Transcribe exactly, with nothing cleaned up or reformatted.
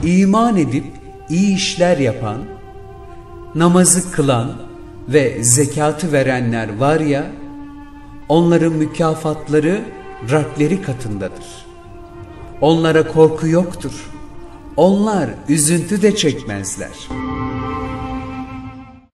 İman edip iyi işler yapan, namazı kılan ve zekatı verenler var ya, onların mükafatları Rableri katındadır. Onlara korku yoktur. Onlar üzüntü de çekmezler.